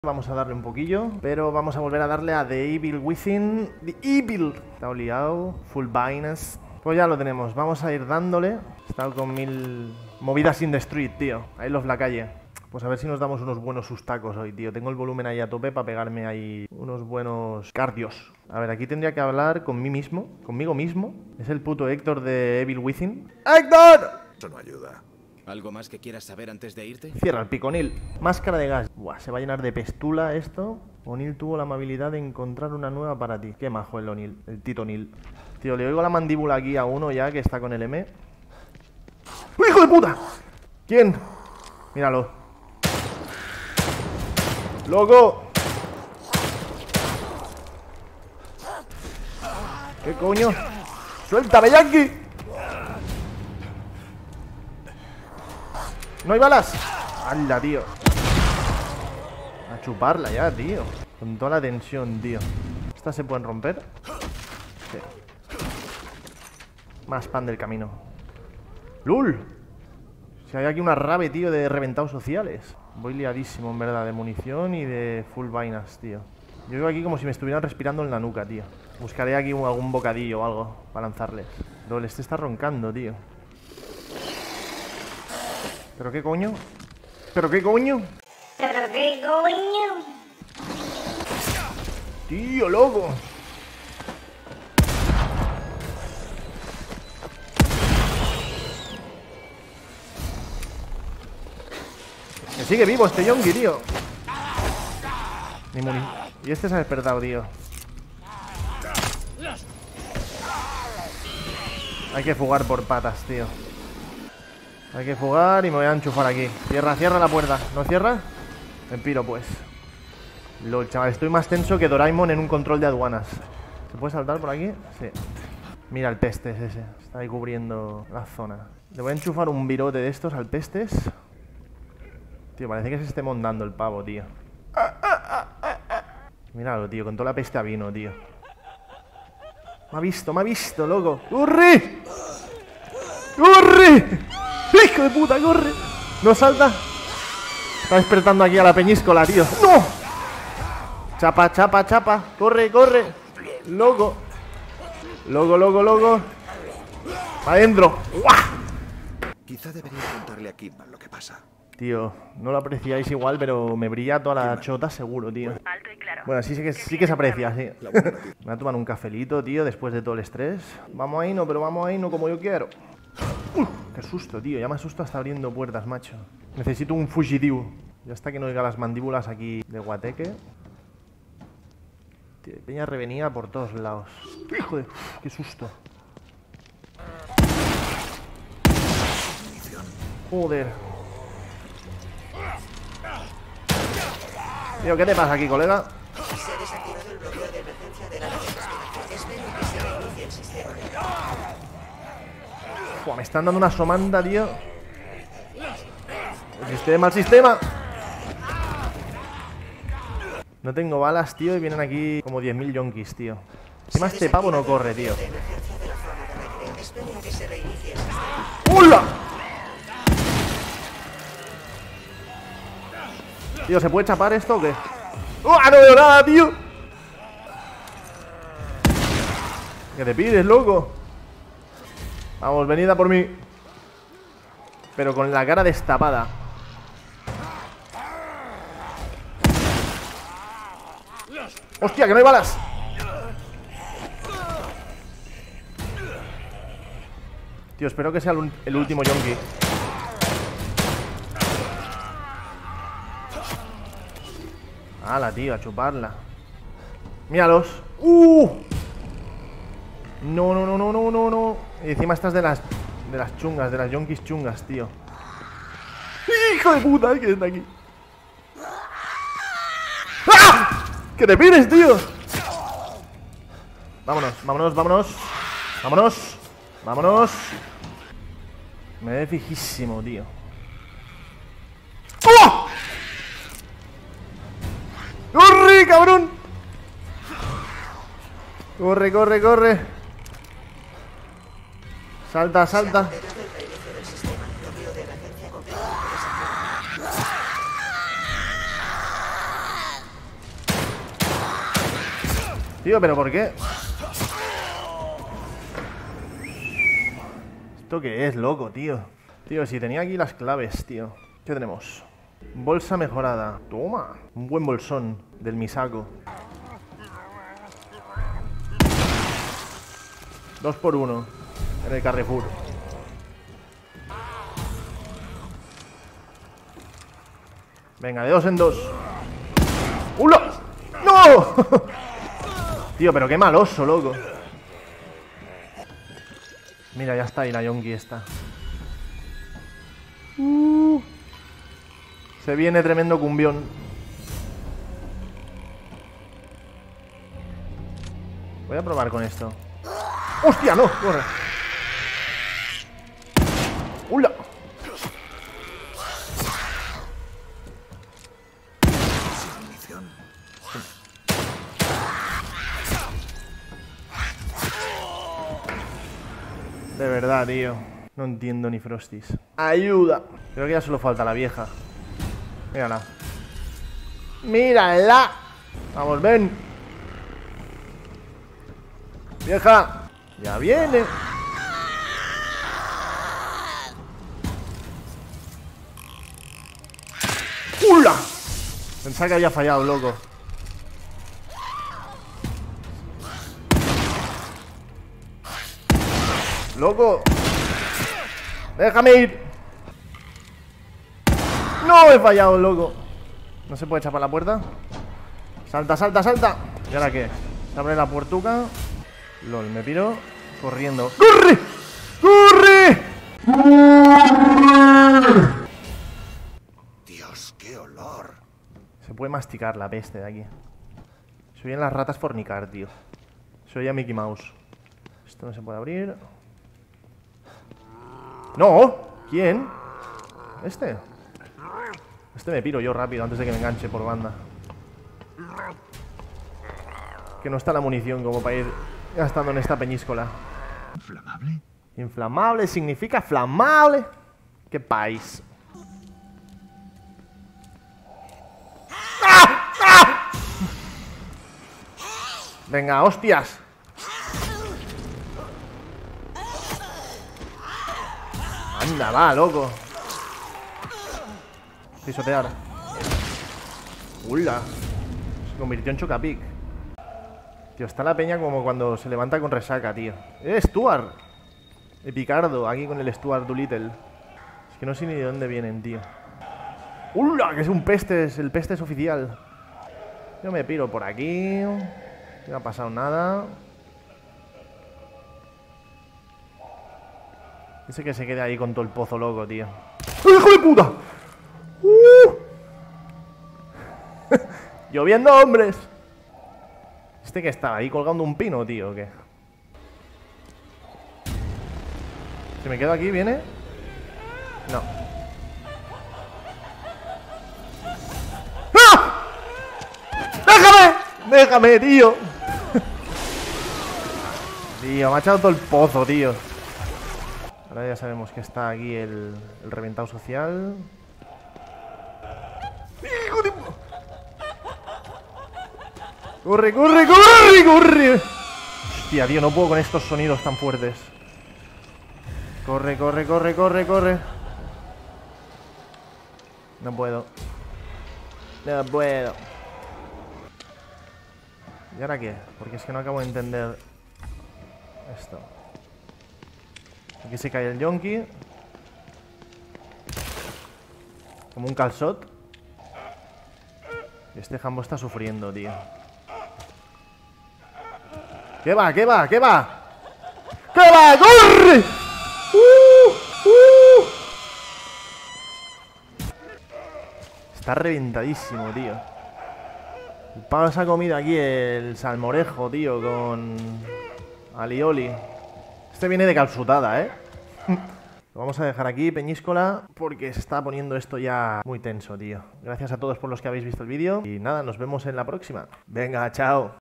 Vamos a darle un poquillo, pero vamos a volver a darle a The Evil Within. The Evil. Está oleado. Full Vines. Pues ya lo tenemos. Vamos a ir dándole. He estado con 1000 movidas in the street, tío. Ahí los la calle. Pues a ver si nos damos unos buenos sustacos hoy, tío. Tengo el volumen ahí a tope para pegarme ahí unos buenos cardios. A ver, aquí tendría que hablar con mí mismo. Conmigo mismo. Es el puto Héctor de Evil Within. ¡Héctor! Eso no ayuda. ¿Algo más que quieras saber antes de irte? Cierra el pico, O'Neill. Máscara de gas. Buah, se va a llenar de pestula esto. O'Neill tuvo la amabilidad de encontrar una nueva para ti. Qué majo el O'Neill, el Tito O'Neill. Tío, le oigo la mandíbula aquí a uno ya que está con el M. ¡Hijo de puta! ¿Quién? Míralo. ¡Loco! ¿Qué coño? ¡Suéltame, Yankee! ¿No hay balas? ¡Hala, tío! A chuparla ya, tío. Con toda la tensión, tío. ¿Estas se pueden romper? Sí. Más pan del camino. ¡Lul! Si hay aquí una rave, tío, de reventados sociales. Voy liadísimo, en verdad, de munición y de full vainas, tío. Yo veo aquí como si me estuvieran respirando en la nuca, tío. Buscaré aquí algún bocadillo o algo para lanzarles. Lol, este está roncando, tío. ¿Pero qué coño? ¿Pero qué coño? ¿Pero qué coño? Tío, loco. Que sigue vivo este yonki, tío. Ni muni. Y este se ha despertado, tío. Hay que fugar por patas, tío. Hay que fugar y me voy a enchufar aquí. Cierra la puerta. ¿No cierra? Me piro, pues. Lol, chaval, estoy más tenso que Doraemon en un control de aduanas. ¿Se puede saltar por aquí? Sí. Mira el pestes ese. Está ahí cubriendo la zona. Le voy a enchufar un virote de estos al pestes. Tío, parece que se esté mondando el pavo, tío. Míralo, tío, con toda la peste a vino, tío. Me ha visto, loco. ¡Corre! ¡Corre! ¡Hijo de puta, corre! No salta. Está despertando aquí a la peñíscola, tío. ¡No! Chapa, chapa, chapa. Corre, corre. Loco. Loco. Para adentro. Quizá debería contarle a Kidman lo que pasa. Tío, no lo apreciáis igual, pero me brilla toda la chota seguro, tío. Alto y claro. Bueno, sí que se aprecia, sí. Me voy a tomar un cafelito, tío, después de todo el estrés. Vamos ahí, no, pero vamos ahí, no como yo quiero. Qué susto, tío. Ya me asusto hasta abriendo puertas, macho. Necesito un fugitivo. Ya hasta que no oiga las mandíbulas aquí de guateque. Tío, peña revenía por todos lados. Hijo de... qué susto. Joder. Tío, ¿qué te pasa aquí, colega? Se ha desactivado el bloqueo de emergencia de la nave. Espero que se reinicie el sistema. Buah, me están dando una somanda, tío. El sistema. No tengo balas, tío, y vienen aquí como 10.000 yonkis, tío. Encima este pavo no corre, tío. ¡Hola! Tío, ¿se puede chapar esto o qué? ¡Ah, no veo nada, tío! ¿Qué te pides, loco? Vamos, venid a por mí. Pero con la cara destapada. ¡Hostia, que no hay balas! Tío, espero que sea el último yonki. ¡Hala, tío! A chuparla. ¡Míralos! No. Y encima estás de las chungas, de las yonkis chungas, tío. ¡Hijo de puta! ¿Quién está aquí? ¡Ah! ¡Que te pides, tío! Vámonos. Me ve fijísimo, tío. ¡Oh! ¡Corre, cabrón! Corre. Salta. Tío, ¿pero por qué? ¿Esto qué es, loco, tío? Tío, si tenía aquí las claves, tío. ¿Qué tenemos? Bolsa mejorada. Toma. Un buen bolsón del Misako. 2 por 1 en el Carrefour. Venga, de 2 en 2. ¡Hula! ¡No! Tío, pero qué mal oso, loco. Mira, ya está ahí la yonki esta. Se viene tremendo cumbión. Voy a probar con esto. ¡Hostia, no! Corre. ¡Hula! De verdad, tío. No entiendo ni Frosties. ¡Ayuda! Creo que ya solo falta la vieja. Mírala. ¡Mírala! Vamos, ven. ¡Vieja! ¡Ya viene! ¡Hula! Pensaba que había fallado, loco. ¡Loco! ¡Déjame ir! ¡No! He fallado, loco. ¿No se puede chapar la puerta? ¡Salta, salta, salta! ¿Y ahora qué? Se abre la puertuca. LOL, me piro corriendo. ¡Corre! ¡Corre! Dios, qué olor. Se puede masticar la peste de aquí. Se oyen las ratas fornicar, tío. Se oye a Mickey Mouse. Esto no se puede abrir. ¡No! ¿Quién? ¿Este? Este me piro yo rápido antes de que me enganche por banda. Que no está la munición como para ir gastando en esta peñíscola. ¿Inflamable? Inflamable significa flamable. ¡Qué país! ¡Ah! ¡Ah! Venga, hostias. Anda, va, loco. Pisotear. ¡Ula! Se convirtió en Chocapic. Tío, está la peña como cuando se levanta con resaca, tío. Stuart! Epicardo, aquí con el Stuart Doolittle. Es que no sé ni de dónde vienen, tío. ¡Ula! Que es un pestes, el pestes oficial. Yo me piro por aquí. No ha pasado nada. Ese que se quede ahí con todo el pozo loco, tío. ¡Hijo de puta! ¡Lloviendo hombres! ¿Este que estaba ahí colgando un pino, tío, o qué? Si me quedo aquí, ¿viene? No. ¡Ah! ¡Déjame! ¡Déjame, tío! Tío, me ha echado todo el pozo, tío. Ahora ya sabemos que está aquí el reventado social. ¡Hijo de... ¡Corre, corre, corre, corre! Hostia, tío, no puedo con estos sonidos tan fuertes. Corre, corre, corre, corre, corre. No puedo. No puedo. ¿Y ahora qué? Porque es que no acabo de entender esto. Aquí se cae el yonki. Como un calzot. Y este jambo está sufriendo, tío. ¿Qué va? ¿Qué va? ¿Qué va? ¿Qué va? ¡Corre! Está reventadísimo, tío. El pavo se ha comido aquí el salmorejo, tío, con alioli. Este viene de calzutada, ¿eh? Lo vamos a dejar aquí, peñíscola, porque se está poniendo esto ya muy tenso, tío. Gracias a todos por los que habéis visto el vídeo. Y nada, nos vemos en la próxima. Venga, chao.